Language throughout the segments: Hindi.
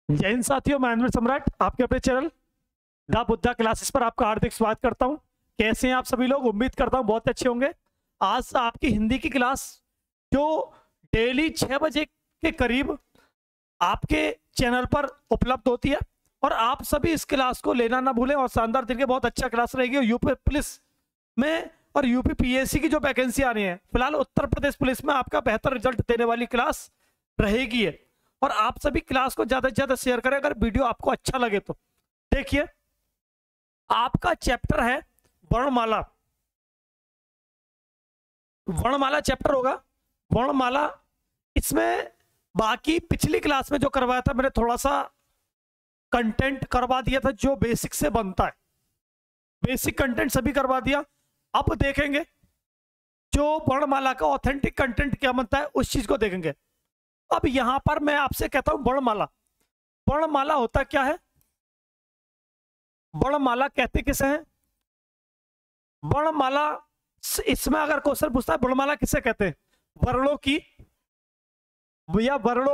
जय हिंद साथियों, मैं अनवर सम्राट आपके अपने चैनल द बुद्धा क्लासेस पर आपका हार्दिक स्वागत करता हूं। कैसे हैं आप सभी लोग? उम्मीद करता हूं बहुत अच्छे होंगे। आज आपकी हिंदी की क्लास जो डेली 6 बजे के करीब आपके चैनल पर उपलब्ध होती है और आप सभी इस क्लास को लेना ना भूलें। और शानदार दिन के बहुत अच्छा क्लास रहेगी। और यूपी पुलिस में और यूपी पीएससी की जो वैकेंसी आ रही है, फिलहाल उत्तर प्रदेश पुलिस में आपका बेहतर रिजल्ट देने वाली क्लास रहेगी है। और आप सभी क्लास को ज्यादा से ज्यादा शेयर करें। अगर वीडियो आपको अच्छा लगे तो देखिए, आपका चैप्टर है वर्णमाला। वर्णमाला चैप्टर होगा। वर्णमाला इसमें बाकी पिछली क्लास में जो करवाया था, मैंने थोड़ा सा कंटेंट करवा दिया था जो बेसिक से बनता है। बेसिक कंटेंट सभी करवा दिया। अब देखेंगे जो वर्णमाला का ऑथेंटिक कंटेंट क्या बनता है, उस चीज को देखेंगे। अब यहां पर मैं आपसे कहता हूं वर्णमाला। वर्णमाला होता क्या है? वर्णमाला कहते किसे हैं? वर्णमाला, इसमें अगर क्वेश्चन पूछता है वर्णमाला किसे कहते हैं? वर्णों की या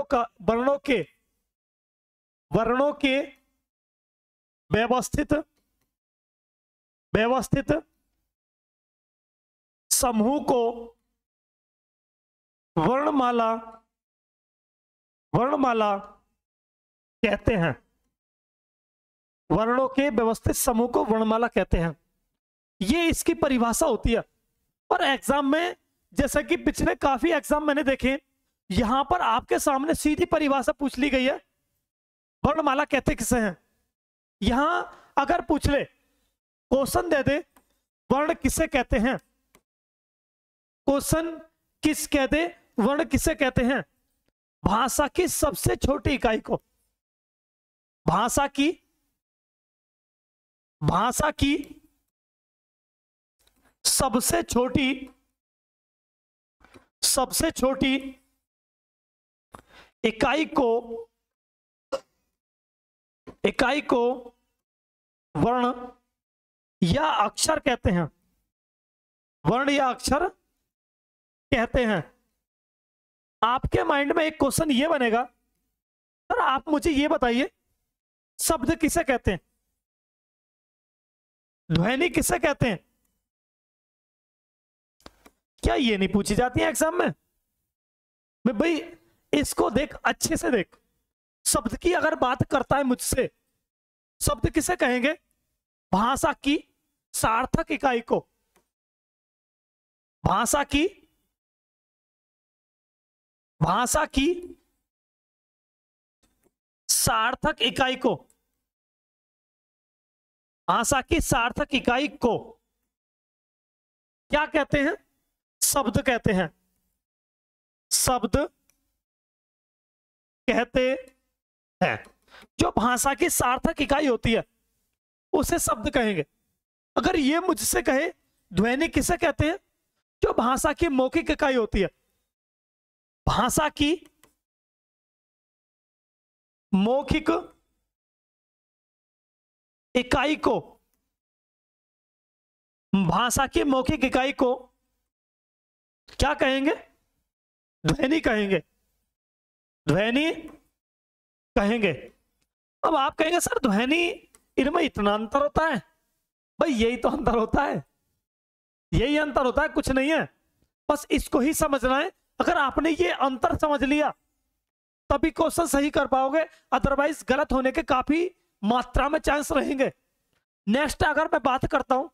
वर्णों के व्यवस्थित समूह को वर्णमाला कहते हैं। वर्णों के व्यवस्थित समूह को वर्णमाला कहते हैं। ये इसकी परिभाषा होती है। और एग्जाम में, जैसा कि पिछले काफी एग्जाम मैंने देखे, यहां पर आपके सामने सीधी परिभाषा पूछ ली गई है, वर्णमाला कहते किसे हैं। यहां अगर पूछ ले, क्वेश्चन दे दे वर्ण किसे कहते हैं, क्वेश्चन किस कहते, वर्ण किसे कहते हैं? भाषा की सबसे छोटी इकाई को, भाषा की सबसे छोटी इकाई को वर्ण या अक्षर कहते हैं। वर्ण या अक्षर कहते हैं। आपके माइंड में एक क्वेश्चन ये बनेगा, सर आप मुझे ये बताइए, शब्द किसे कहते हैं? ध्वनि किसे कहते हैं? क्या ये नहीं पूछी जाती है एग्जाम में? भाई इसको देख, अच्छे से देख। शब्द की अगर बात करता है मुझसे, शब्द किसे कहेंगे? भाषा की सार्थक इकाई को, भाषा की सार्थक इकाई को, भाषा की सार्थक इकाई को क्या कहते हैं? शब्द कहते हैं। शब्द कहते हैं। जो भाषा की सार्थक इकाई होती है उसे शब्द कहेंगे। अगर ये मुझसे कहे ध्वनि किसे कहते हैं? जो भाषा की मौखिक इकाई होती है, भाषा की मौखिक इकाई को, भाषा की मौखिक इकाई को क्या कहेंगे? ध्वनि कहेंगे। ध्वनि कहेंगे। अब आप कहेंगे सर ध्वनि, इनमें इतना अंतर होता है? भाई यही तो अंतर होता है, यही अंतर होता है, कुछ नहीं है। बस इसको ही समझना है। अगर आपने ये अंतर समझ लिया तभी क्वेश्चन सही कर पाओगे, अदरवाइज गलत होने के काफी मात्रा में चांस रहेंगे। नेक्स्ट अगर मैं बात करता हूं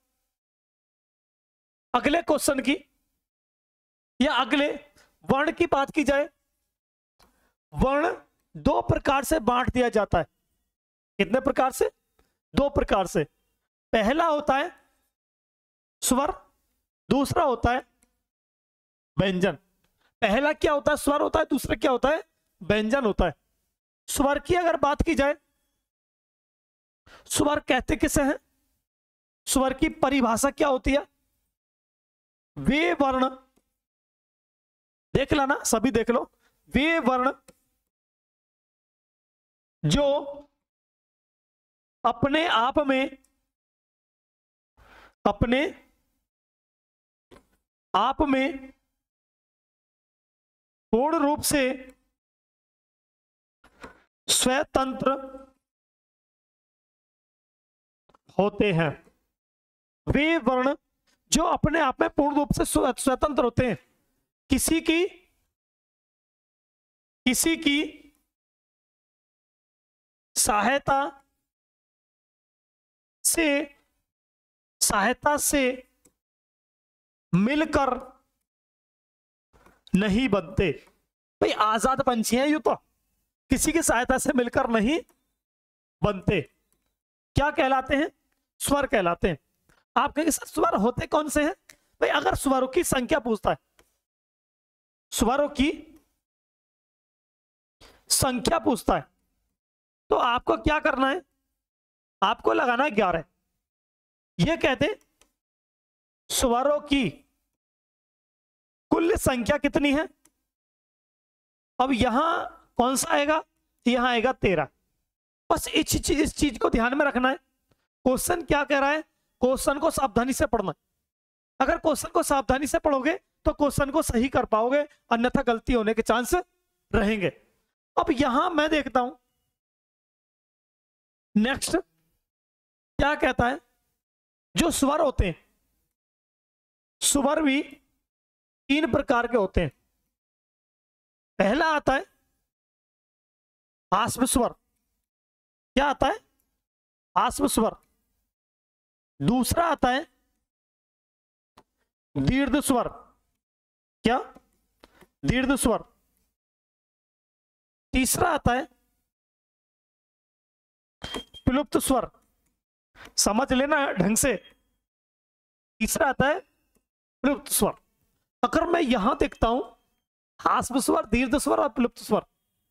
अगले क्वेश्चन की या अगले वर्ण की बात की जाए, वर्ण दो प्रकार से बांट दिया जाता है। कितने प्रकार से? दो प्रकार से। पहला होता है स्वर, दूसरा होता है व्यंजन। पहला क्या होता है? स्वर होता है। दूसरा क्या होता है? व्यंजन होता है। स्वर की अगर बात की जाए, स्वर कहते किसे हैं? स्वर की परिभाषा क्या होती है? वे वर्ण, देख लेना, सभी देख लो। वे वर्ण जो अपने आप में पूर्ण रूप से स्वतंत्र होते हैं। वे वर्ण जो अपने आप में पूर्ण रूप से स्वतंत्र होते हैं, किसी की सहायता से मिलकर नहीं बनते। भाई आजाद पंछी हैं, यू तो किसी की सहायता से मिलकर नहीं बनते। क्या कहलाते हैं? स्वर कहलाते हैं। आप कहेंगे सर स्वर होते कौन से हैं? भाई अगर स्वरों की संख्या पूछता है, स्वरों की संख्या पूछता है, तो आपको क्या करना है? आपको लगाना है 11। यह कहते हैं स्वरों की कुल संख्या कितनी है। अब यहां कौन सा आएगा? यहां आएगा 13। बस इस चीज को ध्यान में रखना है। क्वेश्चन क्या कह रहा है? क्वेश्चन को सावधानी से पढ़ना। अगर क्वेश्चन को सावधानी से पढ़ोगे तो क्वेश्चन को सही कर पाओगे, अन्यथा गलती होने के चांस रहेंगे। अब यहां मैं देखता हूं नेक्स्ट क्या कहता है। जो स्वर होते हैं, स्वर भी 3 प्रकार के होते हैं। पहला आता है हास्व स्वर। क्या आता है? हास्व स्वर। दूसरा आता है दीर्घ स्वर। क्या? दीर्घ स्वर। तीसरा आता है प्लुप्त स्वर। समझ लेना ढंग से। तीसरा आता है प्लुप्त स्वर। अगर मैं यहां देखता हूं हास्व स्वर, दीर्घ स्वर और प्लुप्त स्वर।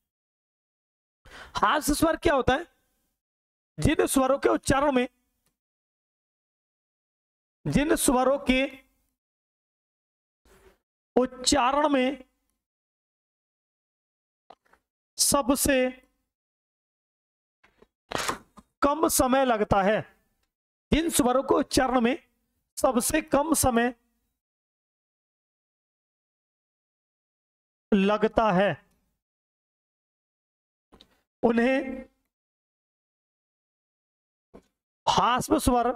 हास्व स्वर क्या होता है? जिन स्वरों के उच्चारण में, जिन स्वरों के उच्चारण में सबसे कम समय लगता है, जिन स्वरों को उच्चारण में सबसे कम समय लगता है, उन्हें हास्व स्वर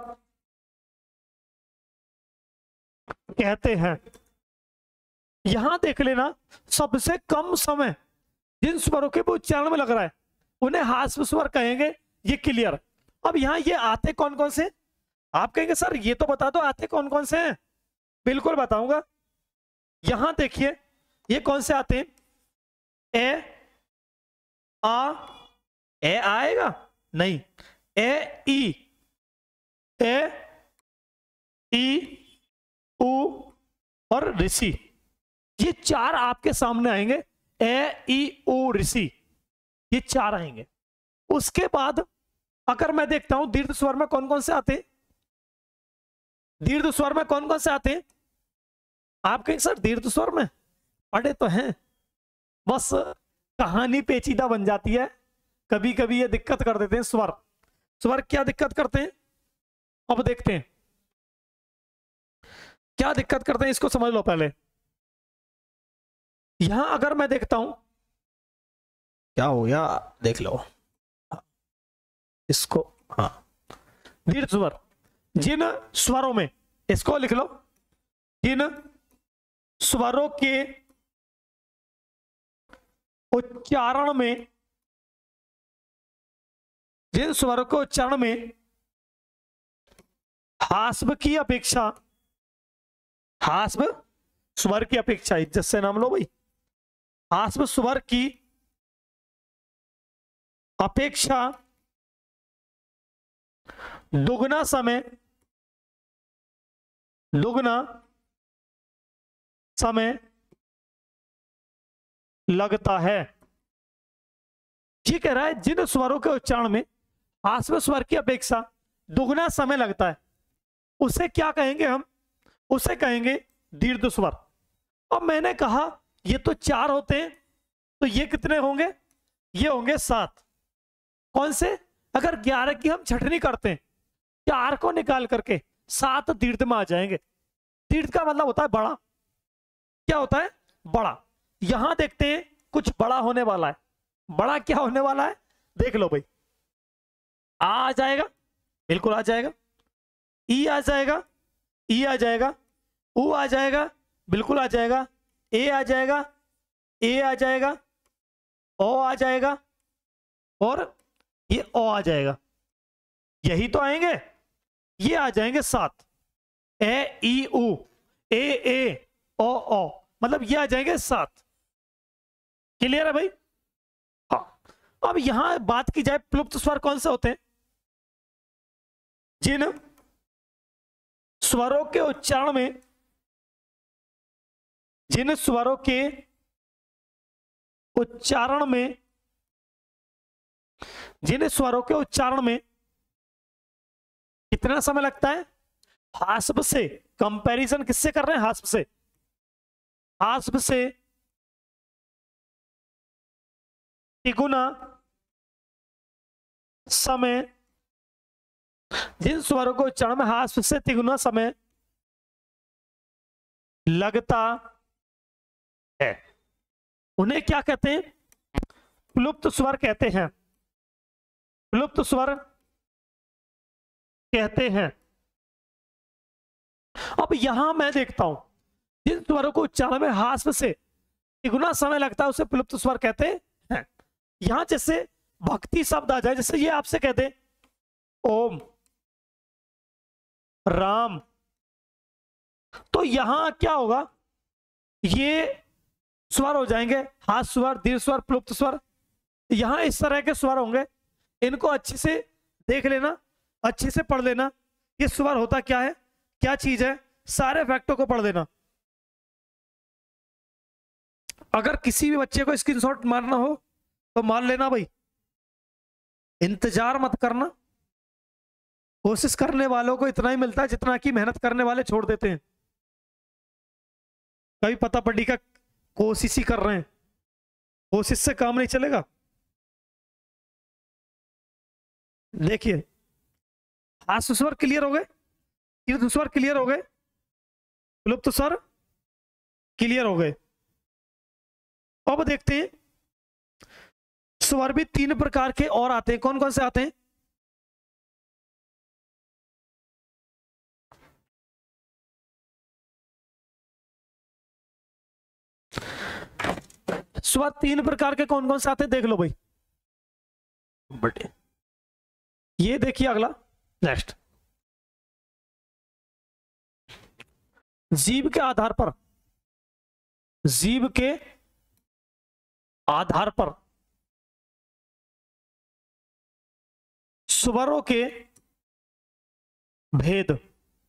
कहते हैं। यहां देख लेना, सबसे कम समय जिन स्वरों के उच्चारण में लग रहा है उन्हें हास्व स्वर कहेंगे। ये क्लियर। अब यहां ये आते कौन कौन से? आप कहेंगे सर ये तो बता दो आते कौन कौन से हैं। बिल्कुल बताऊंगा। यहां देखिए ये कौन से आते हैं? ए आ, ए आएगा नहीं, ए ई उ और ऋषि। ये 4 आपके सामने आएंगे। ए ई उ ऋषि, ये 4 आएंगे। उसके बाद अगर मैं देखता हूं दीर्घ स्वर में कौन कौन से आते हैं, दीर्घ स्वर में कौन कौन से आते हैं? आप कहेंगे सर दीर्घ स्वर में पढ़े तो हैं, बस कहानी पेचीदा बन जाती है। कभी कभी ये दिक्कत कर देते हैं स्वर क्या दिक्कत करते हैं? अब देखते हैं क्या दिक्कत करते हैं, इसको समझ लो पहले। यहां अगर मैं देखता हूं, क्या हो गया देख लो इसको। हाँ, दीर्घ स्वर, जिन स्वरों में, इसको लिख लो, जिन स्वरों के उच्चारण में, जिन स्वरों के उच्चारण में हास्व की अपेक्षा, हास्व स्वर की अपेक्षा, इज्जत से नाम लो भाई, हास्व स्वर की अपेक्षा दुगना समय लगता है। ये कह रहा है जिन स्वरों के उच्चारण में हास्व स्वर की अपेक्षा दुगना समय लगता है, उसे क्या कहेंगे हम? उसे कहेंगे दीर्घ स्वर। अब मैंने कहा ये तो 4 होते हैं, तो ये कितने होंगे? ये होंगे 7। कौन से? अगर 11 की हम छटनी करते हैं, 4 को निकाल करके 7 दीर्घ में आ जाएंगे। दीर्घ का मतलब होता है बड़ा। क्या होता है? बड़ा। यहां देखते हैं कुछ बड़ा होने वाला है। बड़ा क्या होने वाला है? देख लो भाई, आ जाएगा, बिल्कुल आ जाएगा, ई आ जाएगा, ई आ जाएगा, ऊ आ जाएगा, बिल्कुल आ जाएगा, ए आ जाएगा, ए आ जाएगा, ओ आ जाएगा, और ये ओ आ जाएगा। यही तो आएंगे, ये आ जाएंगे 7, ए ई उ, ए ओ ओ, मतलब ये आ जाएंगे 7। क्लियर है भाई? हाँ। अब यहां बात की जाए प्लुप्त स्वर कौन से होते हैं? जिन स्वरों के उच्चारण में, जिन स्वरों के उच्चारण में, जिन स्वरों के उच्चारण में कितना समय लगता है? हास्प से। कंपैरिजन किससे कर रहे हैं? हास्प से। हास्प से तिगुना समय, जिन स्वरों को उच्चारण में हास्प से तिगुना समय लगता है, उन्हें क्या कहते हैं? प्लुप्त स्वर कहते हैं। प्लुप्त स्वर कहते हैं। अब यहां मैं देखता हूं, जिन स्वरों को उच्चारण में हास्प से तिगुना समय लगता है उसे प्लुप्त स्वर कहते हैं। यहां जैसे भक्ति शब्द आ जाए, जैसे ये आपसे कह दे ओम, राम, तो यहां क्या होगा? ये स्वर हो जाएंगे हास स्वर, दीर्घ स्वर, प्लुप्त स्वर। यहां इस तरह के स्वर होंगे, इनको अच्छे से देख लेना, अच्छे से पढ़ लेना। ये स्वर होता क्या है, क्या चीज है, सारे फैक्टों को पढ़ लेना। अगर किसी भी बच्चे को स्क्रीनशॉट मारना हो तो मार लेना भाई, इंतजार मत करना। कोशिश करने वालों को इतना ही मिलता है जितना कि मेहनत करने वाले छोड़ देते हैं। कभी पता पड़ी का कोशिश ही कर रहे हैं, कोशिश से काम नहीं चलेगा। देखिए, हास्य स्वर क्लियर हो गए, तीर्थ स्वर क्लियर हो गए, प्लुप्त स्वर क्लियर हो गए। अब देखते हैं स्वर भी 3 प्रकार के और आते हैं। कौन कौन से आते हैं? स्वर 3 प्रकार के कौन कौन से आते हैं देख लो भाई। बटे ये देखिए अगला, नेक्स्ट, जीव के आधार पर, जीव के आधार पर स्वरों के भेद।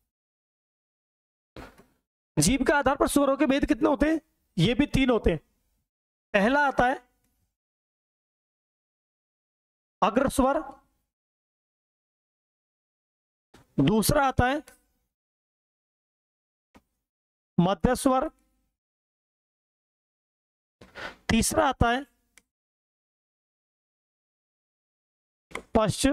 जीव के आधार पर स्वरों के भेद कितने होते हैं? ये भी 3 होते हैं। पहला आता है अग्र स्वर, दूसरा आता है मध्य स्वर, तीसरा आता है पश्च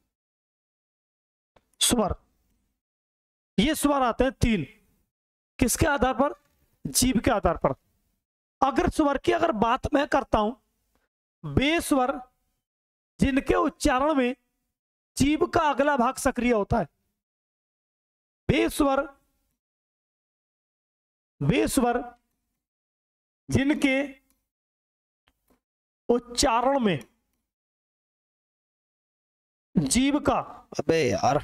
स्वर। ये स्वर आते हैं 3। किसके आधार पर? जीव के आधार पर। अग्र स्वर की अगर बात मैं करता हूं, वे स्वर जिनके उच्चारण में जीभ का अगला भाग सक्रिय होता है। वे स्वर जिनके उच्चारण में जीभ का, अबे यार,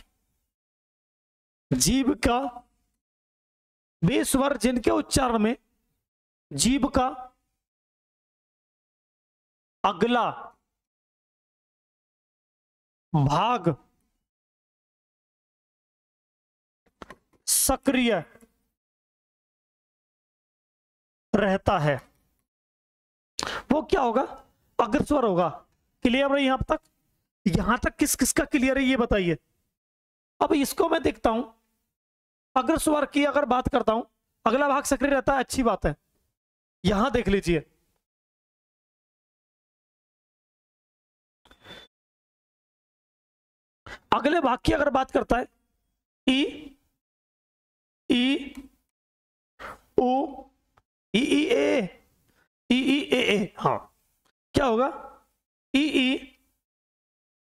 जीभ का, वे स्वर जिनके उच्चारण में जीभ का अगला भाग सक्रिय रहता है, वो क्या होगा? अग्रस्वर होगा। क्लियर है यहां तक? यहां तक किस किस का क्लियर है ये बताइए। अब इसको मैं देखता हूं, अग्रस्वर की अगर बात करता हूं, अगला भाग सक्रिय रहता है, अच्छी बात है। यहां देख लीजिए, अगले भाग की अगर बात करता है, ई ई ओ ई ई ए, ई ई ए ए, हाँ क्या होगा? ई ई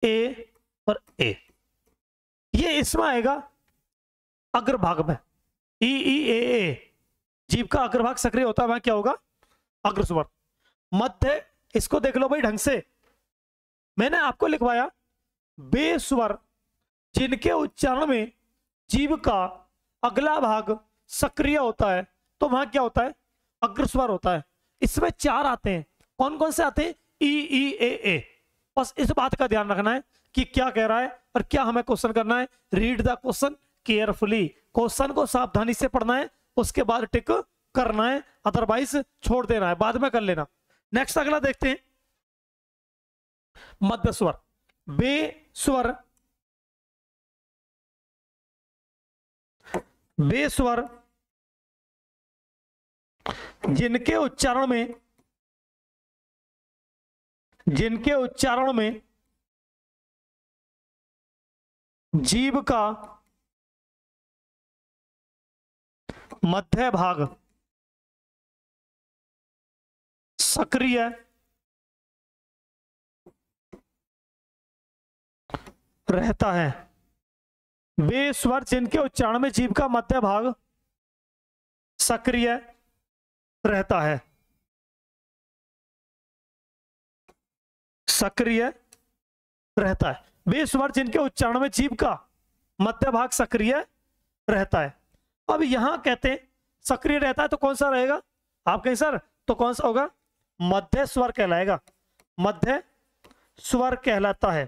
ए और ए, ये इसमें आएगा अग्रभाग में, ई ई ए, जीभ का अग्रभाग सक्रिय होता है, वहां क्या होगा, अग्रस्वर। मध्य, इसको देख लो भाई ढंग से, मैंने आपको लिखवाया बेस्वर जिनके उच्चारण में जीभ का अगला भाग सक्रिय होता है, तो वहां क्या होता है, अग्रस्वर होता है। इसमें 4 आते हैं, कौन कौन से आते हैं, ई ई ए। बस इस बात का ध्यान रखना है कि क्या कह रहा है और क्या हमें क्वेश्चन करना है। Read the question carefully, question को सावधानी से पढ़ना है, उसके बाद टिक करना है, अदरवाइज छोड़ देना है, बाद में कर लेना। नेक्स्ट अगला देखते हैं, मध्य स्वर। बेस्वर, बेस्वर जिनके उच्चारण में, जिनके उच्चारण में जीभ का मध्य भाग सक्रिय रहता है। वे स्वर जिनके उच्चारण में जीभ का मध्य भाग सक्रिय रहता है, सक्रिय रहता है। वे स्वर जिनके उच्चारण में जीभ का मध्य भाग सक्रिय रहता है। अब यहां कहते हैं सक्रिय रहता है, तो कौन सा रहेगा, आप कहें सर तो कौन सा होगा, मध्य स्वर कहलाएगा, मध्य स्वर कहलाता है,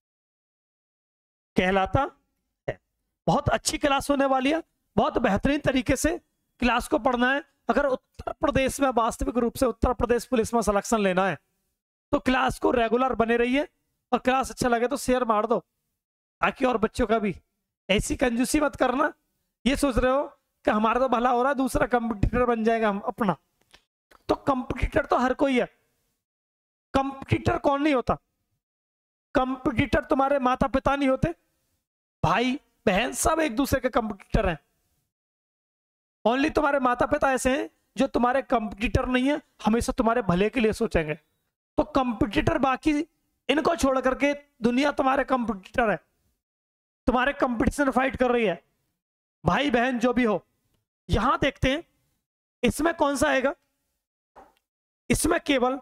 कहलाता है। बहुत अच्छी क्लास होने वाली है, बहुत बेहतरीन तरीके से क्लास को पढ़ना है। अगर उत्तर प्रदेश में वास्तविक रूप से उत्तर प्रदेश पुलिस में सिलेक्शन लेना है तो क्लास को रेगुलर बने रहिए, और क्लास अच्छा लगे तो शेयर मार दो, ताकि और बच्चों का भी। ऐसी कंजूसी मत करना, ये सोच रहे हो कि हमारा तो भला हो रहा है, दूसरा कंपटीटर बन जाएगा हम अपना। तो कंपटीटर तो हर कोई है, कंपटीटर कौन नहीं होता, कंपटीटर तुम्हारे माता पिता नहीं होते, भाई बहन सब एक दूसरे के कंपटीटर हैं। ओनली तुम्हारे माता पिता ऐसे हैं जो तुम्हारे कंपटीटर नहीं है, हमेशा तुम्हारे भले के लिए सोचेंगे। तो कंपटीटर बाकी इनको छोड़ करके दुनिया तुम्हारे कंपटीटर है, तुम्हारे कंपटीशन फाइट कर रही है, भाई बहन जो भी हो। यहां देखते हैं इसमें कौन सा आएगा, इसमें केवल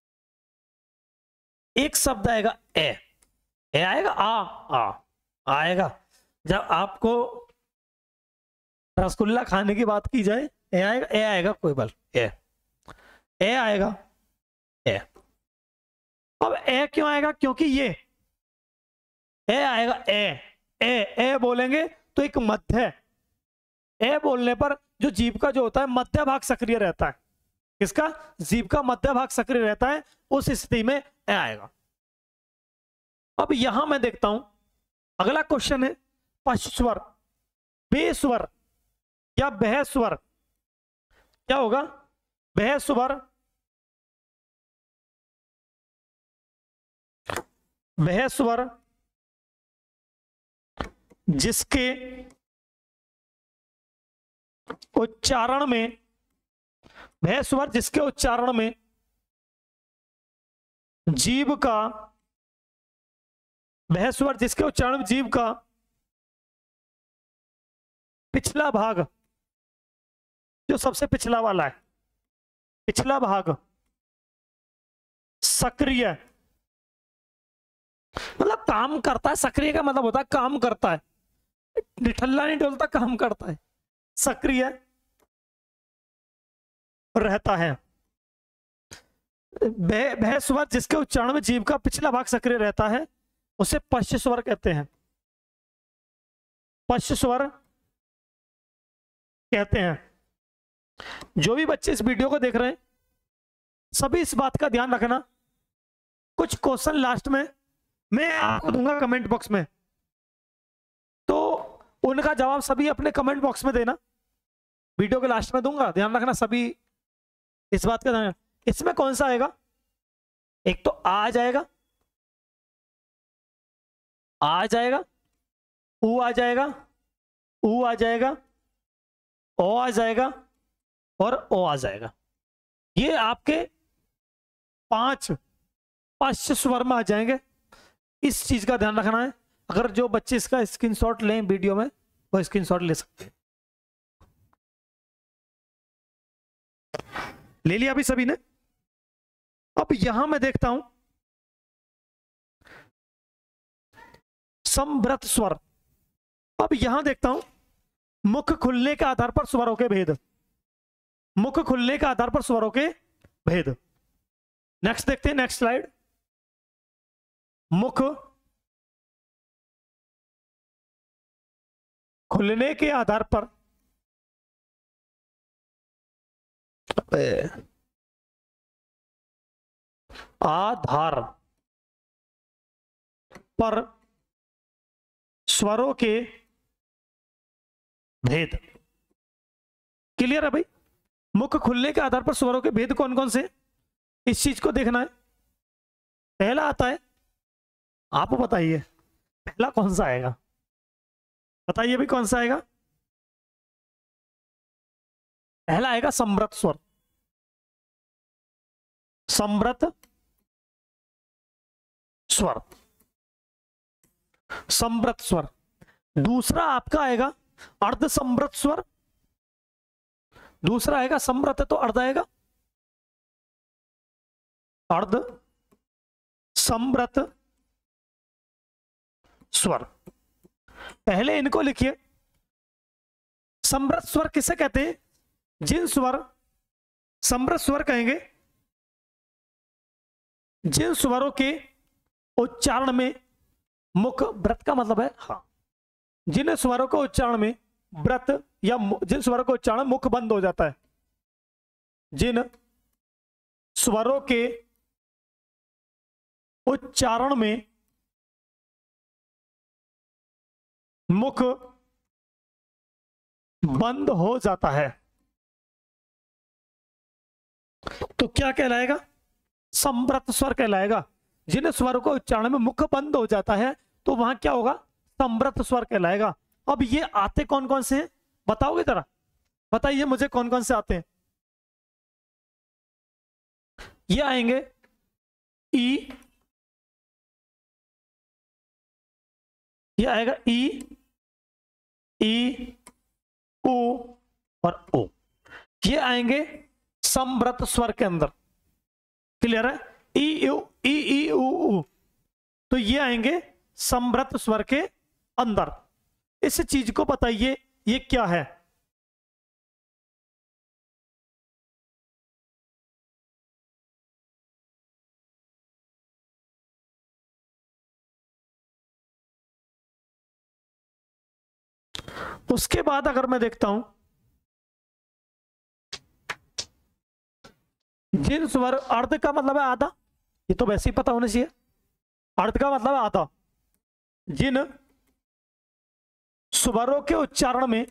एक शब्द आएगा, ए आएगा, आ आएगा। जब आपको रसगुल्ला खाने की बात की जाए, ए आएगा कोई बल, ए आएगा, ए। अब ए क्यों आएगा, क्योंकि ये ए आएगा, ए बोलेंगे तो एक मध्य, ए बोलने पर जो जीभ का जो होता है मध्य भाग सक्रिय रहता है, किसका, जीभ का मध्य भाग सक्रिय रहता है, उस स्थिति में ए आएगा। अब यहां मैं देखता हूं अगला क्वेश्चन है, पश्चस्वर, बेस्वर या बहस्वर, क्या होगा, बहस्वर, बहस्वर जिसके उच्चारण में, बहस्वर जिसके उच्चारण में जीभ का, बहस्वर जिसके उच्चारण में जीभ का पिछला भाग, जो सबसे पिछला वाला है, पिछला भाग सक्रिय, मतलब काम करता है, सक्रिय का मतलब होता है काम करता है, निठल्ला नहीं डोलता, काम करता है, सक्रिय रहता है। बहस्वर जिसके उच्चारण में जीभ का पिछला भाग सक्रिय रहता है उसे पश्चस्वर कहते हैं, पश्चस्वर कहते हैं। जो भी बच्चे इस वीडियो को देख रहे हैं सभी इस बात का ध्यान रखना, कुछ क्वेश्चन लास्ट में मैं आपको दूंगा कमेंट बॉक्स में, तो उनका जवाब सभी अपने कमेंट बॉक्स में देना, वीडियो के लास्ट में दूंगा, ध्यान रखना सभी इस बात का ध्यान। इसमें कौन सा आएगा, एक तो आ जाएगा, आ जाएगा, ऊ आ जाएगा, ऊ आ जाएगा, ओ आ जाएगा और ओ आ जाएगा। ये आपके 5 पश्च स्वर में आ जाएंगे। इस चीज का ध्यान रखना है। अगर जो बच्चे इसका स्क्रीनशॉट लें वीडियो में, वो स्क्रीनशॉट ले सकते हैं। ले लिया अभी सभी ने? अब यहां मैं देखता हूं समव्रत स्वर। अब यहां देखता हूं मुख खुलने के आधार पर स्वरों के भेद, मुख खुलने के आधार पर स्वरों के भेद। नेक्स्ट देखते हैं, नेक्स्ट स्लाइड। मुख खुलने के आधार पर आधार पर स्वरों के भेद। क्लियर है भाई? मुख खुलने के आधार पर स्वरों के भेद कौन कौन से, इस चीज को देखना है। पहला आता है, आप बताइए पहला कौन सा आएगा? बताइए भाई कौन सा आएगा? पहला आएगा समव्रत स्वर, समव्रत स्वर, समव्रत स्वर। दूसरा आपका आएगा अर्ध समव्रत स्वर, दूसरा आएगा समव्रत है तो अर्ध आएगा, अर्ध समव्रत स्वर। पहले इनको लिखिए। समव्रत स्वर किसे कहते हैं? जिन स्वर, समव्रत स्वर कहेंगे जिन स्वरों के उच्चारण में मुख, व्रत का मतलब है हाँ, जिन स्वरों को उच्चारण में व्रत या जिन स्वरों को उच्चारण मुख बंद हो जाता है, जिन स्वरों के उच्चारण में मुख बंद हो जाता है, तो क्या कहलाएगा? समव्रत स्वर कहलाएगा। जिन स्वरों को उच्चारण में मुख बंद हो जाता है तो वहां क्या होगा? समव्रत स्वर कहलाएगा। अब ये आते कौन कौन से हैं बताओगे जरा? बताइए मुझे कौन कौन से आते हैं। ये आएंगे ई, ये आएगा ई, ई, उ और ओ। ये आएंगे समव्रत स्वर के अंदर। क्लियर है? ई उ उ, तो ये आएंगे समव्रत स्वर के अंदर। इस चीज को बताइए ये क्या है? उसके बाद अगर मैं देखता हूं जिन स्वर, अर्ध का मतलब है आधा, ये तो वैसे ही पता होना चाहिए। अर्ध का मतलब है आधा। जिन स्वरों के उच्चारण में,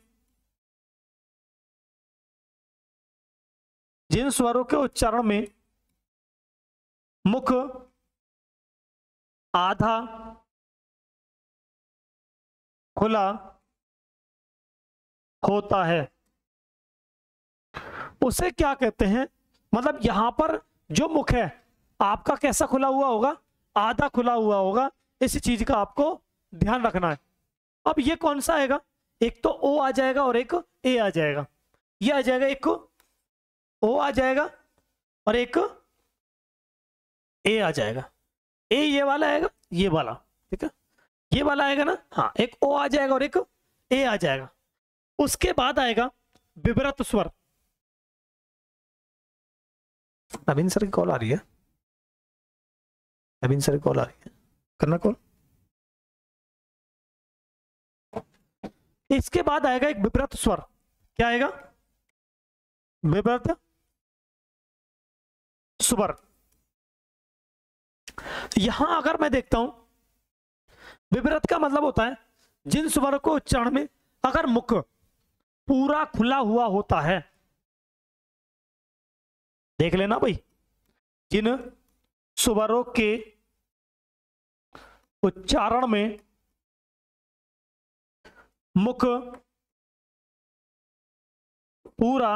जिन स्वरों के उच्चारण में मुख आधा खुला होता है उसे क्या कहते हैं? मतलब यहां पर जो मुख है आपका कैसा खुला हुआ होगा? आधा खुला हुआ होगा। इस चीज का आपको ध्यान रखना है। अब ये कौन सा आएगा? एक तो ओ आ जाएगा और एक ए आ जाएगा। ये आ जाएगा, एक ओ आ जाएगा और एक ए आ जाएगा। ए ये वाला आएगा, ये वाला, ठीक है, ये वाला आएगा ना, हाँ, एक ओ आ जाएगा और एक ए आ जाएगा। उसके बाद आएगा विव्रत स्वर। नवीन सर की कॉल आ रही है, नवीन सर की कॉल आ रही है, करना कॉल। इसके बाद आएगा एक विव्रत स्वर। क्या आएगा? विव्रत स्वर। यहां अगर मैं देखता हूं, विव्रत का मतलब होता है जिन स्वरों को उच्चारण में अगर मुख पूरा खुला हुआ होता है, देख लेना भाई, जिन स्वरों के उच्चारण में मुख पूरा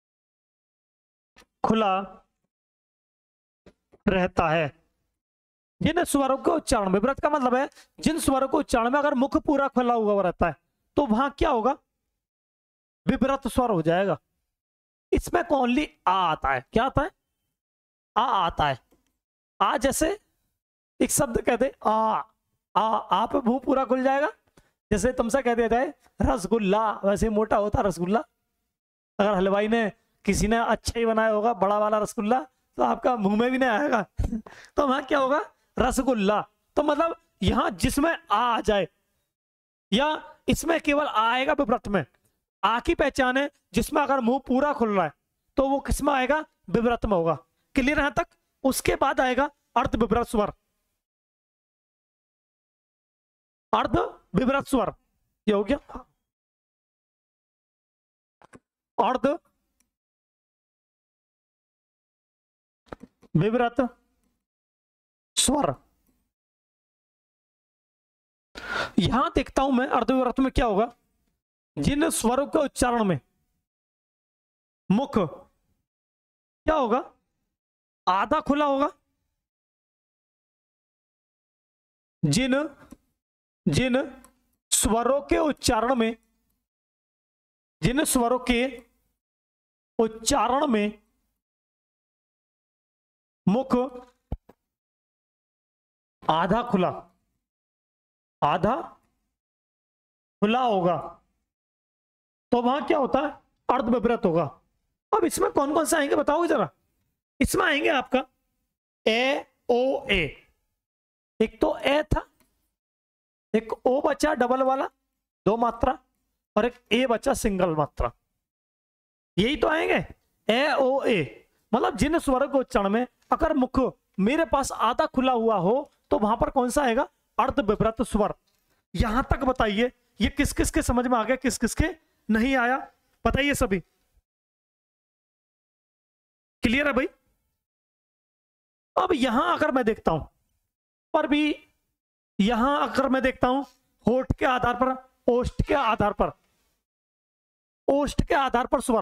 खुला रहता है जिन स्वरों के उच्चारण में, विव्रत का मतलब है जिन स्वरों के उच्चारण में अगर मुख पूरा खुला हुआ रहता है तो वहां क्या होगा, विव्रत स्वर हो जाएगा। इसमें ओनली आ आता है। क्या आता है? आ आता है। आ जैसे एक शब्द कहते आ पे मुंह पूरा खुल जाएगा। जैसे तुमसे कह दिया जाए रसगुल्ला, वैसे मोटा होता रसगुल्ला। अगर हलवाई ने किसी ने अच्छा ही बनाया होगा बड़ा वाला रसगुल्ला तो आपका मुंह में भी नहीं आएगा तो वहां क्या होगा, रसगुल्ला। तो मतलब यहां जिसमें आ जाए या इसमें केवल आ आएगा विव्रत में। आ की पहचान है जिसमें अगर मुंह पूरा खुल रहा है तो वो किसमें आएगा, विव्रत में होगा। क्लियर यहां तक? उसके बाद आएगा अर्ध विव्रत स्वर। अर्ध विव्रत स्वर ये हो गया अर्ध विव्रत स्वर। यहां देखता हूं मैं अर्ध विव्रत में क्या होगा, जिन स्वरों के उच्चारण में मुख क्या होगा, आधा खुला होगा। जिन जिन स्वरों के उच्चारण में, जिन स्वरों के उच्चारण में मुख आधा खुला, आधा खुला होगा तो वहां क्या होता है, अर्ध विव्रत होगा। अब इसमें कौन कौन से आएंगे बताओगे जरा? इसमें आएंगे आपका ए ओ ए। एक तो ए था, एक ओ बचा डबल वाला 2 मात्रा, और एक ए बचा सिंगल मात्रा। यही तो आएंगे ए ओ ए। मतलब जिन स्वर के उच्चारण में अगर मुख मेरे पास आधा खुला हुआ हो तो वहां पर कौन सा आएगा, अर्ध विव्रत स्वर। यहां तक बताइए ये किस किस के समझ में आ गया, किस किस के नहीं आया, बताइए सभी। क्लियर है भाई? अब यहां अगर मैं देखता हूं पर भी, यहां अगर मैं देखता हूं होठ के आधार पर, ओष्ठ के आधार पर, ओष्ठ के आधार पर स्वर।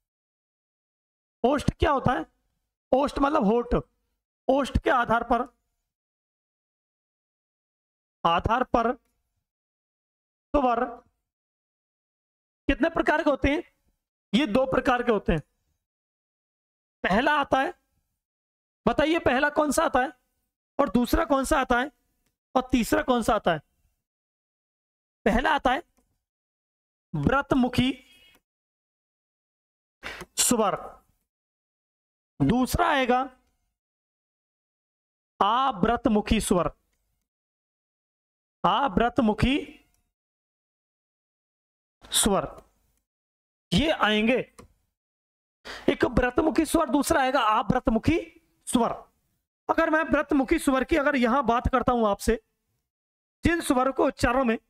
ओष्ठ क्या होता है, ओष्ठ मतलब होठ। ओष्ठ के आधार पर, आधार पर स्वर कितने प्रकार के होते हैं, ये 2 प्रकार के होते हैं। पहला आता है, बताइए पहला कौन सा आता है, और दूसरा कौन सा आता है, और तीसरा कौन सा आता है? पहला आता है व्रतमुखी स्वर, दूसरा आएगा आव्रतमुखी स्वर। आव्रतमुखी स्वर ये आएंगे। एक व्रतमुखी स्वर, दूसरा आएगा आव्रतमुखी स्वर। अगर मैं व्रतमुखी स्वर की अगर यहां बात करता हूं आपसे, जिन स्वर को उच्चारण में,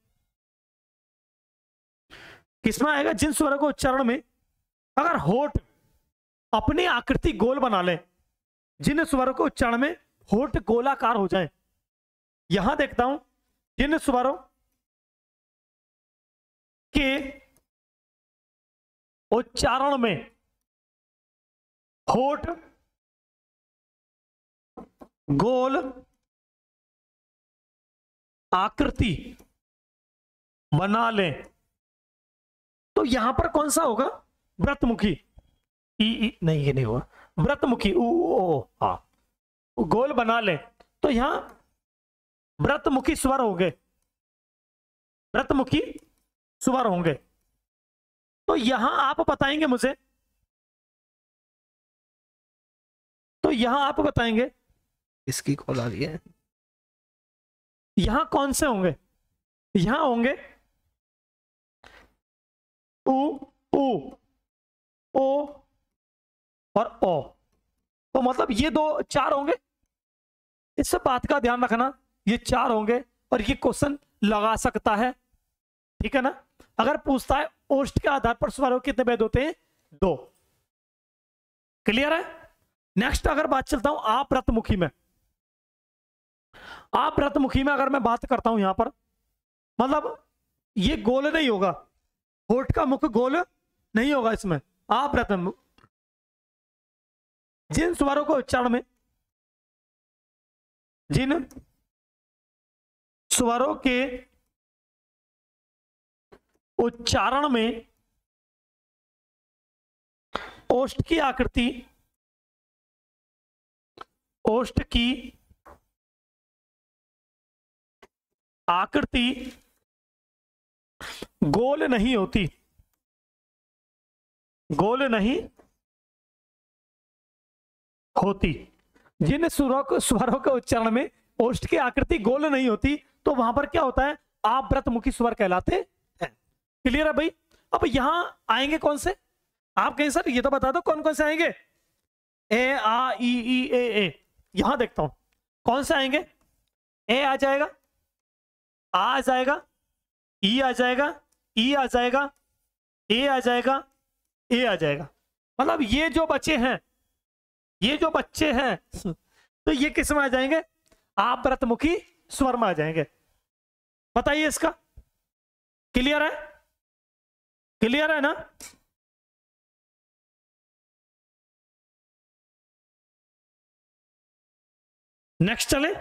किसमें आएगा, जिन स्वर को उच्चारण में अगर होठ अपनी आकृति गोल बना ले, जिन स्वर को उच्चारण में होठ गोलाकार हो जाए। यहां देखता हूं जिन स्वरों के उच्चारण में होठ गोल आकृति बना ले तो यहां पर कौन सा होगा, व्रतमुखी। ई नहीं, ये नहीं होगा, व्रतमुखी ऊ ओ हाँ, गोल बना ले तो यहां व्रतमुखी स्वर होंगे, व्रतमुखी स्वर होंगे। तो यहां आप बताएंगे मुझे, तो यहां आप बताएंगे, इसकी कॉल आ रही है, यहां कौन से होंगे, यहां होंगे उ उ ओ और ओ। तो मतलब ये 4 होंगे। इस बात का ध्यान रखना, ये 4 होंगे और ये क्वेश्चन लगा सकता है, ठीक है ना। अगर पूछता है ओष्ठ के आधार पर स्वरों कितने भेद होते हैं, 2। क्लियर है? नेक्स्ट अगर बात चलता हूं आव्रतमुखी में। आव्रतमुखी में अगर मैं बात करता हूं यहां पर, मतलब ये गोल नहीं होगा, होठ का मुख गोल नहीं होगा इसमें। आव्रत जिन स्वरों को उच्चारण में जिन स्वरों के उच्चारण में ओष्ठ की आकृति गोल नहीं होती, जिन स्वरों के उच्चारण में ओष्ठ की आकृति गोल नहीं होती तो वहां पर क्या होता है, आव्रतमुखी स्वर कहलाते हैं। क्लियर है भाई? अब यहां आएंगे कौन से, आप कहें सर ये तो बता दो कौन कौन से आएंगे। ए आ ई ए, यहां देखता हूं कौन से आएंगे। ए आ जाएगा, आ जाएगा, ई आ जाएगा, ई आ जाएगा, ए आ जाएगा, ए आ जाएगा। मतलब ये जो बच्चे हैं तो ये किस में आ जाएंगे, आव्रतमुखी स्वर में आ जाएंगे। बताइए इसका। क्लियर है? क्लियर है ना? नेक्स्ट चले,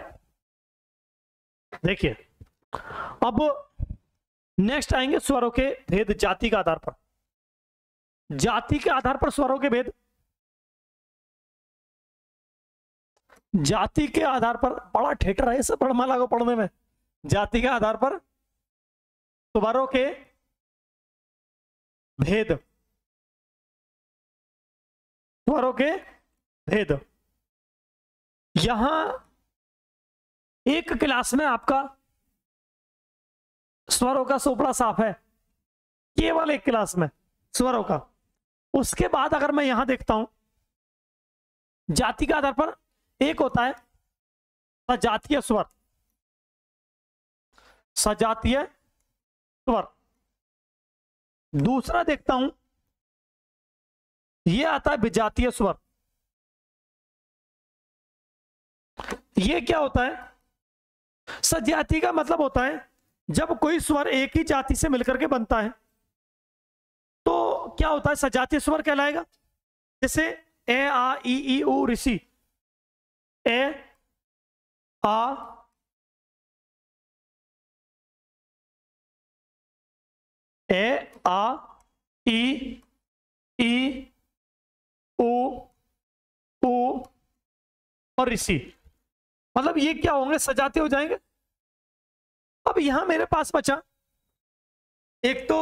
देखिए अब नेक्स्ट आएंगे स्वरों के भेद जाति के आधार पर। जाति के आधार पर स्वरों के भेद, जाति के आधार पर बड़ा ठेठर है सब पढ़माला को पढ़ने में। जाति के आधार पर स्वरों के भेद, स्वरों के भेद। यहां एक क्लास में आपका स्वरों का सोपड़ा साफ है, केवल एक क्लास में स्वरों का। उसके बाद अगर मैं यहां देखता हूं जाति के आधार पर, एक होता है सजातीय स्वर, सजातीय स्वर। दूसरा देखता हूं यह आता है विजातीय स्वर। यह क्या होता है, सजाति का मतलब होता है जब कोई स्वर एक ही जाति से मिलकर के बनता है तो क्या होता है, सजातीय स्वर कहलाएगा। जैसे ए आ ई उ ऋषि, ए आ ई उ और ऋषि, मतलब ये क्या होंगे, सजाते हो जाएंगे। अब यहां मेरे पास बचा एक तो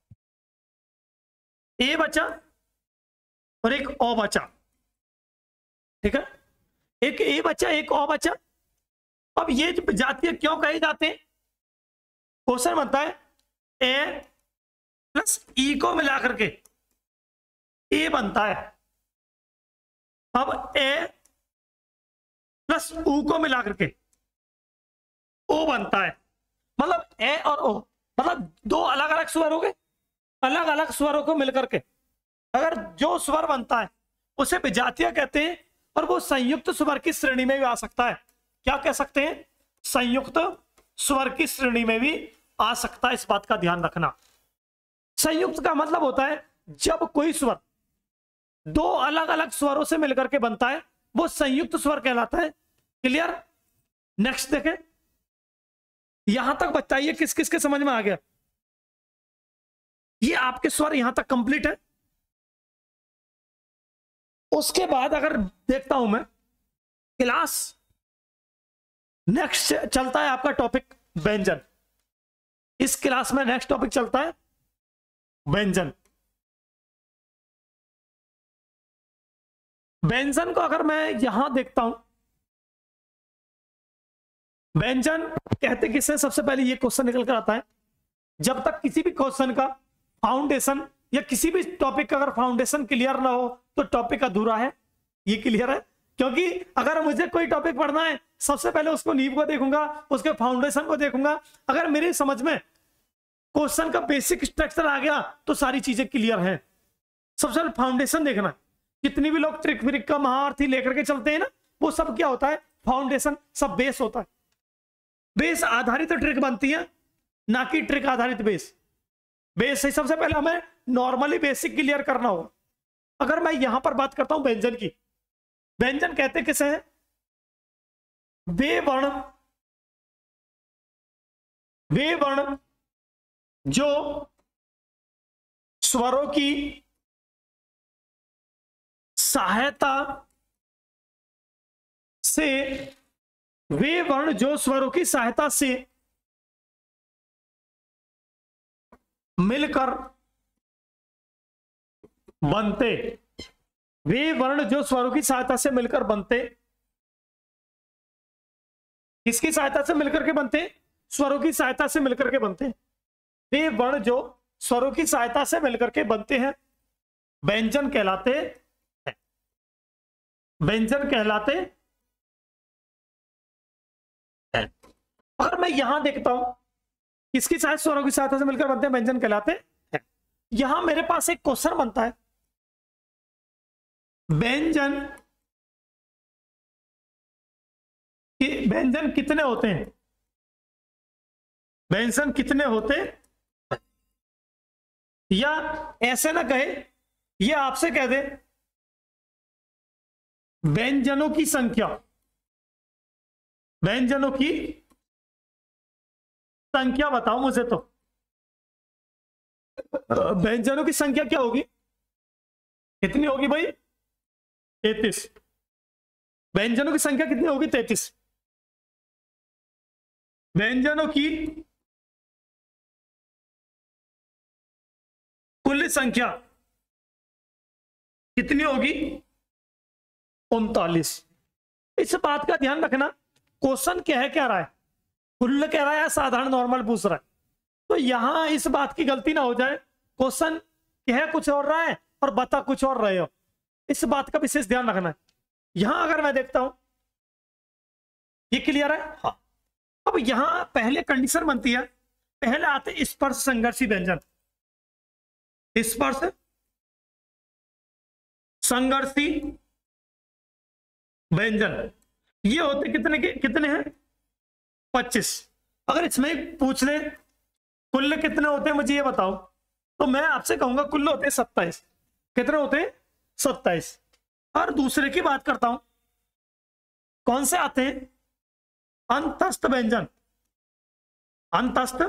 ए बचा और एक ओ बचा, ठीक है। एक ए बचा, एक ओ बचा। अब ये जातीय क्यों कहे जाते हैं, क्वेश्चन बनता है। ए प्लस ई को मिला करके ए बनता है। अब ए प्लस ऊ को मिला करके ओ बनता है। मतलब ए और ओ, मतलब दो अलग अलग स्वर हो गए। अलग अलग स्वरों को मिलकर के अगर जो स्वर बनता है उसे विजातीय कहते हैं, और वो संयुक्त स्वर की श्रेणी में भी आ सकता है। क्या कह सकते हैं, संयुक्त स्वर की श्रेणी में भी आ सकता है। इस बात का ध्यान रखना। संयुक्त का मतलब होता है जब कोई स्वर दो अलग अलग स्वरों से मिलकर के बनता है वो संयुक्त स्वर कहलाता है। क्लियर? नेक्स्ट देखें, यहां तक बताइए किस किस के समझ में आ गया। ये आपके स्वर यहां तक कंप्लीट है। उसके बाद अगर देखता हूं मैं क्लास, नेक्स्ट चलता है आपका टॉपिक व्यंजन। इस क्लास में नेक्स्ट टॉपिक चलता है व्यंजन। व्यंजन को अगर मैं यहां देखता हूं, व्यंजन कहते किससे, सबसे पहले ये क्वेश्चन निकल कर आता है। जब तक किसी भी क्वेश्चन का फाउंडेशन या किसी भी टॉपिक का अगर फाउंडेशन क्लियर ना हो तो टॉपिक अधूरा है। ये क्लियर है? क्योंकि अगर मुझे कोई टॉपिक पढ़ना है सबसे पहले उसको नींव को देखूंगा, उसके फाउंडेशन को देखूंगा। अगर मेरी समझ में क्वेश्चन का बेसिक स्ट्रक्चर आ गया तो सारी चीजें क्लियर हैं। सबसे पहले फाउंडेशन देखना। जितनी भी लोग ट्रिक व्रिक का महारथी लेकर के चलते हैं ना, वो सब क्या होता है, फाउंडेशन, सब बेस होता है। बेस आधारित ट्रिक बनती है, ना कि ट्रिक आधारित बेस। बेस है, सबसे पहले हमें नॉर्मली बेसिक क्लियर करना होगा। अगर मैं यहां पर बात करता हूं व्यंजन की, व्यंजन कहते किसे हैं, वे वर्ण जो स्वरों की सहायता से, वे वर्ण जो स्वरों की सहायता से मिलकर बनते, वे वर्ण जो स्वरों की सहायता से मिलकर बनते, किसकी सहायता से मिलकर के बनते? स्वरों की सहायता से मिलकर के बनते। वे वर्ण जो स्वरों की सहायता से मिलकर के बनते हैं व्यंजन कहलाते हैं। व्यंजन कहलाते हैं। अगर मैं यहां देखता हूं किसकी सहायता, स्वरों की सहायता से मिलकर बनते हैं व्यंजन कहलाते हैं। यहां मेरे पास एक क्वेश्चन बनता है, व्यंजन कितने होते हैं? व्यंजन कितने होते? या ऐसे ना कहे, ये आपसे कह दे व्यंजनों की संख्या, व्यंजनों की संख्या बताओ मुझे। तो व्यंजनों की संख्या क्या होगी? कितनी होगी भाई? 33। व्यंजनों की संख्या कितनी होगी? 33। व्यंजनों की कुल संख्या कितनी होगी? 39। इस बात का ध्यान रखना, क्वेश्चन क्या है, क्या रहा है, कुल कह रहा है या साधारण नॉर्मल पूछ रहा है। तो यहां इस बात की गलती ना हो जाए, क्वेश्चन कह कुछ और रहा है और बता कुछ और रहे हो, इस बात का विशेष ध्यान रखना है। यहां अगर मैं देखता हूं, ये क्लियर है? हाँ। अब यहां पहले कंडीशन बनती है, पहले आते स्पर्श संघर्षी व्यंजन। स्पर्श संघर्षी व्यंजन ये होते कितने के? कितने हैं? 25। अगर इसमें पूछ ले कुल कितने होते हैं मुझे ये बताओ, तो मैं आपसे कहूंगा कुल होते हैं 27। कितने होते हैं? 27। और दूसरे की बात करता हूं, कौन से आते हैं? अंतस्थ व्यंजन। अंतस्थ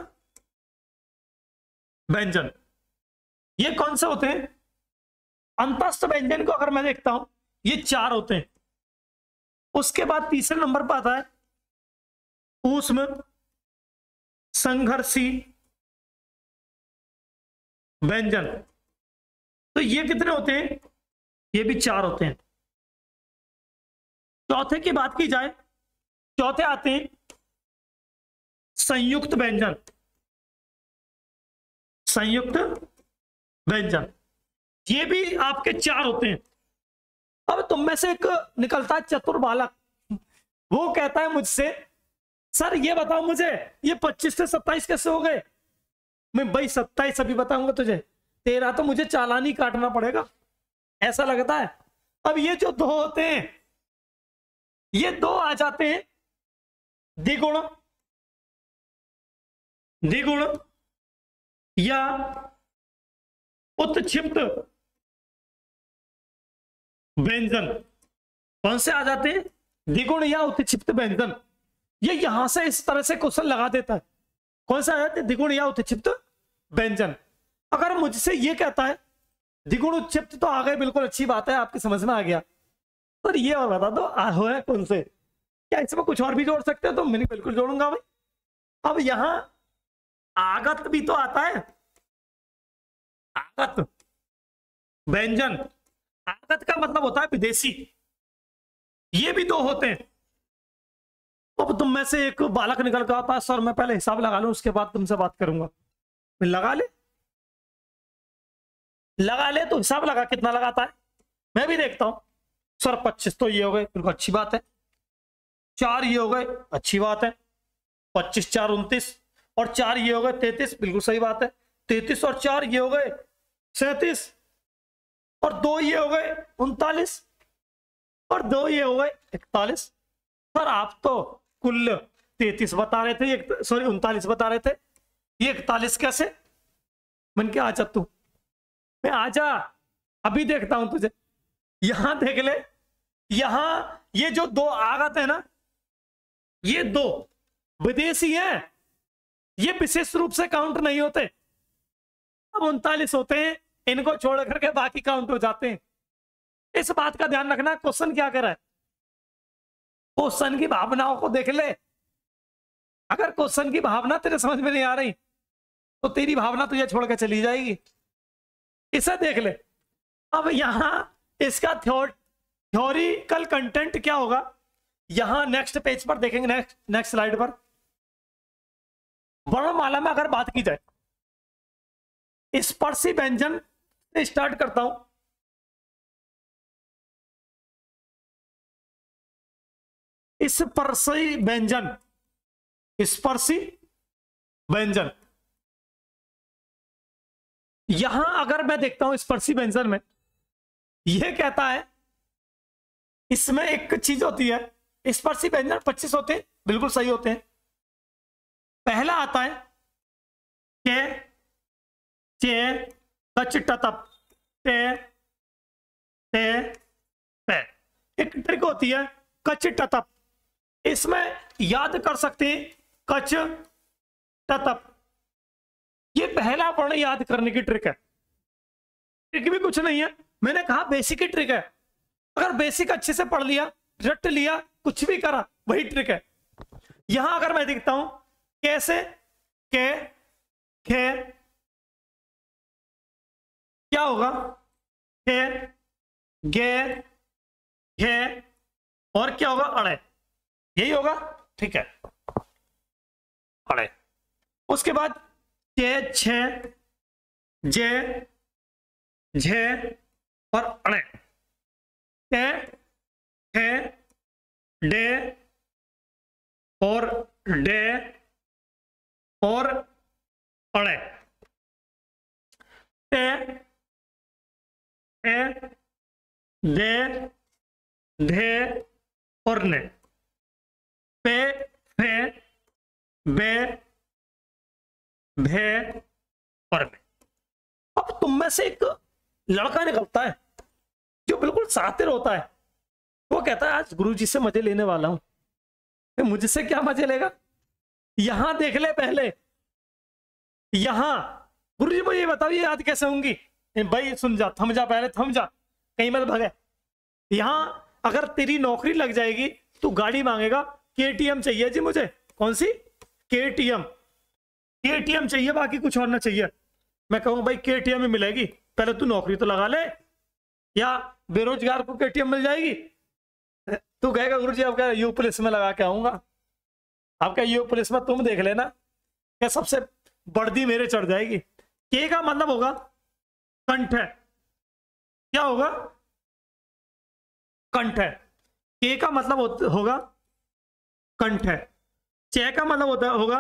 व्यंजन ये कौन से होते हैं? अंतस्थ व्यंजन को अगर मैं देखता हूं, ये 4 होते हैं। उसके बाद तीसरे नंबर पर आता है ऊष्म संघर्षी व्यंजन। तो ये कितने होते हैं? ये भी 4 होते हैं। चौथे की बात की जाए, चौथे आते हैं संयुक्त व्यंजन। संयुक्त व्यंजन ये भी आपके 4 होते हैं। अब तुम में से एक निकलता है चतुर बालक, वो कहता है मुझसे, सर ये बताओ मुझे ये 25 से 27 कैसे हो गए? मैं भाई 27 अभी बताऊंगा तुझे, तेरा तो मुझे चालान ही काटना पड़ेगा, ऐसा लगता है। अब ये जो 2 होते हैं, ये 2 आ जाते हैं द्विगुण, द्विगुण या उत्क्षिप्त व्यंजन। कौन से आ जाते हैं? द्विगुण या उत्क्षिप्त व्यंजन। ये यहां से इस तरह से क्वेश्चन लगा देता है, कौन सा आ जाते हैं? द्विगुण या उत्क्षिप्त व्यंजन। अगर मुझसे ये कहता है द्विगुण उत्क्षिप्त, तो आ गए, बिल्कुल अच्छी बात है, आपकी समझ में आ गया। पर ये और बता दो हो है कौन से? क्या इसमें कुछ और भी जोड़ सकते हो? तो मैंने बिल्कुल जोड़ूंगा भाई। अब यहां आगत भी तो आता है, आगत व्यंजन। आगत का मतलब होता है विदेशी, ये भी 2 होते हैं। अब तुम में से एक बालक निकल कर आता है, सर मैं पहले हिसाब लगा लूं उसके बाद तुमसे बात करूंगा। लगा ले, लगा ले, तो हिसाब लगा कितना लगाता है। मैं भी देखता हूं। सर 25 तो ये हो गए, बिल्कुल अच्छी बात है। 4 ये हो गए, अच्छी बात है। 25 4 29, और 4 ये हो गए 33, बिल्कुल सही बात है। 33 और 4 ये हो गए 37, और 2 ये हो गए 39, और 2 ये हो गए 41। सर आप तो कुल 33 बता रहे थे, सॉरी 39 बता रहे थे, ये 41 कैसे? मन के आजा तू, मैं आजा, अभी देखता हूं तुझे। यहां देख ले, यहां ये जो 2 आगत है ना, ये 2 विदेशी हैं, ये विशेष रूप से काउंट नहीं होते। अब 39 होते हैं, इनको छोड़ करके बाकी काउंट हो जाते हैं। इस बात का ध्यान रखना। क्वेश्चन क्या कर रहा है, क्वेश्चन की भावनाओं को देख ले। अगर क्वेश्चन की भावना तेरे समझ में नहीं आ रही तो तेरी भावना तुझे छोड़ के चली जाएगी। इसे देख ले। अब यहां इसका थ्योरिकल कंटेंट क्या होगा, यहां नेक्स्ट पेज पर देखेंगे, नेक्स्ट स्लाइड पर। वर्णमाला में अगर बात की जाए, स्पर्शी व्यंजन से स्टार्ट करता हूं। स्पर्शी व्यंजन, स्पर्शी व्यंजन, यहां अगर मैं देखता हूं स्पर्शी व्यंजन में, यह कहता है इसमें एक चीज होती है, स्पर्शी व्यंजन 25 होते हैं, बिल्कुल सही होते हैं। पहला आता है के, चे, कच, टतप, ते, ते, पे। एक ट्रिक होती है कच टतप, इसमें याद कर सकते हैं कच टतप। ये पहला वर्ण याद करने की ट्रिक है। ट्रिक भी कुछ नहीं है, मैंने कहा बेसिक की ट्रिक है। अगर बेसिक अच्छे से पढ़ लिया, रट लिया, कुछ भी करा, वही ट्रिक है। यहां अगर मैं देखता हूं कैसे, के, खे, क्या होगा, खे, गे, घे, और क्या होगा, अड़े। यही होगा, ठीक है, अड़े। उसके बाद चे, छे, जे, झे और अड़े। टे, ठे, डे और डे और अड़े। टे, ठे, दे, ढे और ने। पे, फे, बे, भे और में। अब तुम में से एक लड़का निकलता है जो बिल्कुल शातिर होता है। वो कहता है आज गुरुजी से मजे लेने वाला हूं। तो मुझसे क्या मजे लेगा, यहां देख ले पहले। यहां गुरुजी मुझे ये बताओ, ये याद कैसे होंगी। भाई सुन जा, थम जा, पहले थम जा, कहीं मत भगे। यहां अगर तेरी नौकरी लग जाएगी तू गाड़ी मांगेगा, केटीएम चाहिए जी मुझे। कौन सी, केटीएम। केटीएम चाहिए, बाकी कुछ और ना चाहिए। मैं कहूंगा भाई केटीएम में मिलेगी, पहले तू नौकरी तो लगा ले, या बेरोजगार को केटीएम मिल जाएगी। तू कहेगा गुरुजी अब क्या यू पुलिस में लगा के आऊंगा। अब क्या यू पुलिस में तुम देख लेना क्या सबसे वर्दी मेरे चढ़ जाएगी। के का मतलब होगा कंठ है, क्या होगा, कंठ है। के का मतलब होगा कंठ है। चे का मतलब होगा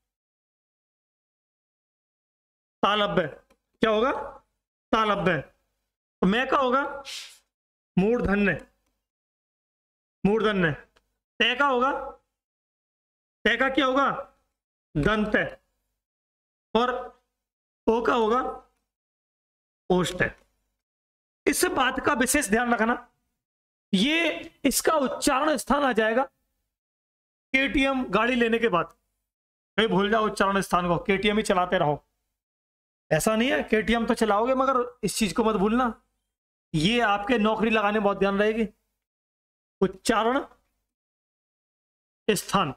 तालब्य, क्या होगा, तालब्य। मैं का होगा मूर्धन्य, मूर्धन्य। तय का होगा, तय का क्या होगा, दंत है। और ओ का होगा ओष्ठ है। इस बात का विशेष ध्यान रखना, ये इसका उच्चारण स्थान आ जाएगा केटीएम गाड़ी लेने के बाद। कहीं भूल जाओ उच्चारण स्थान को, केटीएम ही चलाते रहो। ऐसा नहीं है, केटीएम तो चलाओगे मगर इस चीज को मत भूलना, ये आपके नौकरी लगाने में बहुत ध्यान रहेगी। उच्चारण स्थान।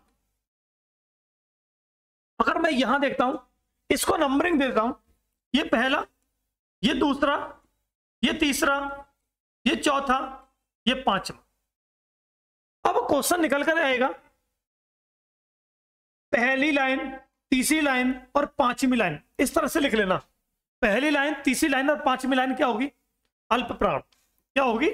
अगर मैं यहां देखता हूं, इसको नंबरिंग देता हूं, ये पहला, ये दूसरा, ये तीसरा, ये चौथा, ये पांचवा। अब क्वेश्चन निकल कर आएगा पहली लाइन, तीसरी लाइन और पांचवी लाइन, इस तरह से लिख लेना। पहली लाइन, तीसरी लाइन और पांचवी लाइन क्या होगी, अल्प प्राण। क्या होगी,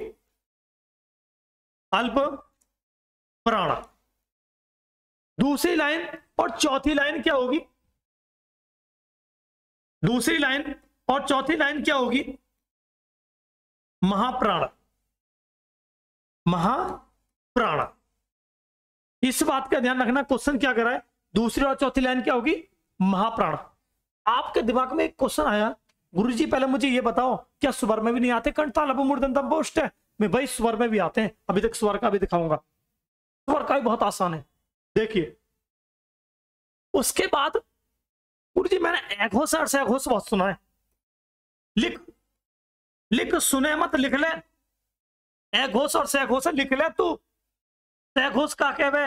अल्प प्राण। दूसरी लाइन और चौथी लाइन क्या होगी, दूसरी लाइन और चौथी लाइन क्या होगी, महाप्राण, महाप्राण। इस बात का ध्यान रखना, क्वेश्चन क्या कर रहा है, दूसरी और चौथी लाइन क्या होगी, महाप्राण। आपके दिमाग में एक क्वेश्चन आया, गुरुजी पहले मुझे ये बताओ क्या स्वर में भी नहीं आते कंठ, तालव्य, मूर्धन्य, ओष्ठ है। मैं भाई स्वर में भी आते हैं, अभी तक स्वर का भी दिखाऊंगा। स्वर का भी बहुत आसान है। देखिए उसके बाद गुरु जी मैंने एघोस और सैघोस बहुत सुना है। लिख लिख, सुने मत लिख ले। एघोस और सैघोस लिख ले तू। सैघोस का कहवे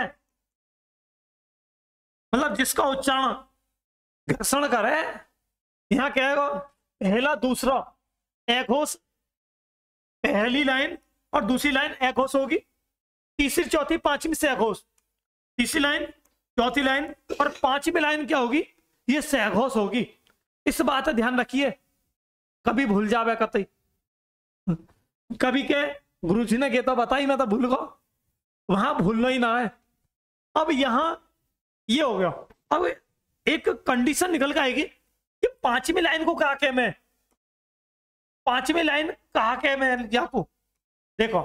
मतलब जिसका उच्चारण घर्षण करे। यहां कहेगा पहला दूसरा एघोस, पहली लाइन और दूसरी लाइन एघोस होगी, तीसरी चौथी पांचवी सैघोस, तीसरी लाइन चौथी लाइन और पांचवी लाइन क्या होगी, ये सैघोस होगी। इस बात का ध्यान रखिए, कभी भूल जावे कतई। कभी के गुरु जी ने कहा तो बताई मैं तो भूल गो, वहां भूलना ही ना है। अब यहां ये हो गया। अब एक कंडीशन निकल के आएगी कि पांचवी लाइन को कहा के मैं, पांचवी लाइन कहा के मैं आपको देखो,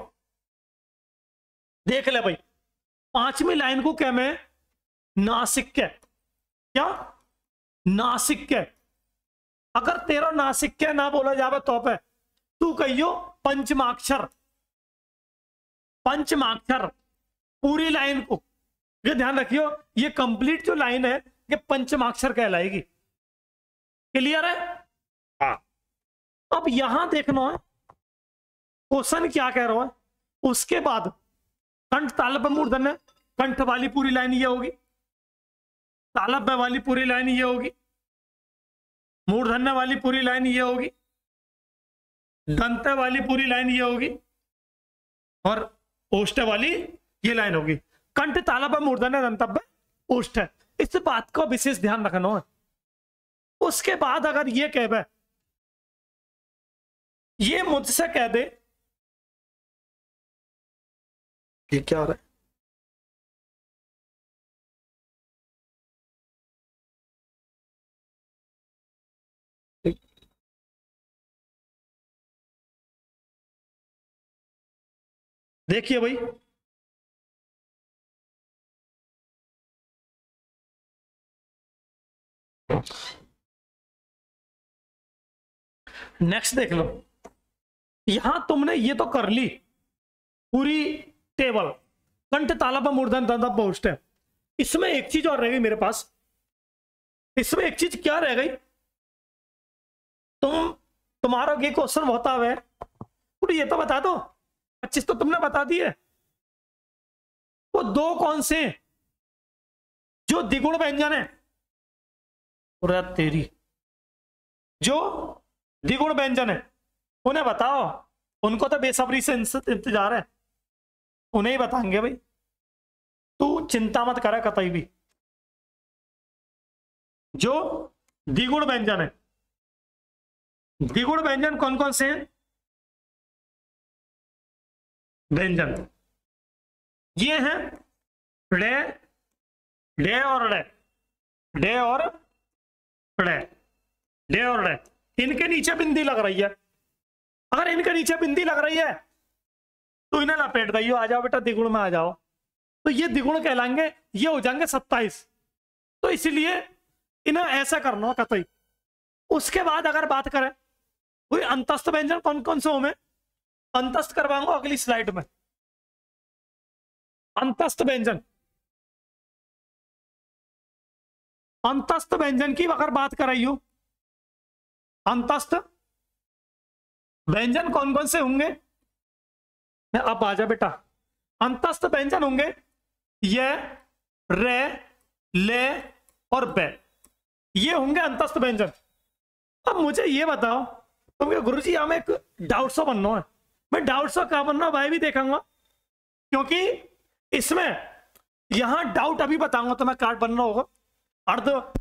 देख ले भाई, पांचवी लाइन को क्या मैं, नासिक के, क्या नासिक के। अगर तेरा नासिक के ना बोला जावे तो पे तू कहियो पंचमाक्षर, पंचमाक्षर पूरी लाइन को, ये ध्यान रखियो, ये कंप्लीट जो लाइन है ये पंचमाक्षर कहलाएगी। क्लियर है? हाँ। अब यहां देखना है क्वेश्चन क्या कह रहा है। उसके बाद कंठ तालब्य मूर्धन्य, कंठ वाली पूरी लाइन ये होगी, तालब्य वाली पूरी लाइन ये होगी, मूर्धन्य वाली पूरी लाइन ये होगी, दंत वाली पूरी लाइन ये होगी और ओष्ठ वाली ये लाइन होगी। कंठ तालब्य मूर्धन्य दंतव्य ओष्ठ, इस बात का विशेष ध्यान रखना है। उसके बाद अगर ये कह, ये मुझसे कह दे कि क्या रहा है, देखिए भाई नेक्स्ट देख लो। यहां तुमने ये तो कर ली पूरी टेबल, कंठ तालब्य मूर्धन्य दंतव्य ओष्ठ। इसमें एक चीज और रह गई मेरे पास, इसमें एक चीज क्या रह गई, तुम्हारा ये क्वेश्चन होता है ये तो बता दो, 25 तो तुमने बता दिए। वो दो कौन से जो द्विगुण व्यंजन है, पूरा तेरी जो द्विगुण व्यंजन है उन्हें बताओ। उनको तो बेसब्री से इंतजार है, उन्हें ही बताएंगे भाई, तू चिंता मत करे कतई भी। जो द्विगुण व्यंजन है, द्विगुण व्यंजन कौन कौन से हैं व्यंजन, ये हैं रे, डे और रे, डे और रे, डे और रे। इनके नीचे बिंदी लग रही है, अगर इनके नीचे बिंदी लग रही है तो इन्हें लपेट दइयो, आ जाओ बेटा द्विगुण में आ जाओ, तो ये द्विगुण कहलाएंगे, ये हो जाएंगे 27। तो इसलिए इन्हें ऐसा करना कतई। उसके बाद अगर बात करें कोई अंतस्थ व्यंजन कौन कौन से होंगे, अंतस्थ करवाऊंगा अगली स्लाइड में। अंतस्थ व्यंजन, अंतस्थ व्यंजन की अगर बात कर रही हो, अंतस्थ व्यंजन कौन कौन से होंगे, अब आ जा बेटा। अंतस्थ व्यंजन होंगे ये, रे, ले और बे, ये होंगे अंतस्थ व्यंजन। अब मुझे ये बताओ तुमके गुरुजी हमें एक डाउट सा बनना है, मैं डाउट सा क्या बनना भाई भी देखाऊंगा, क्योंकि इसमें यहां डाउट अभी बताऊंगा तो मैं कार्ड बनना होगा, अर्ध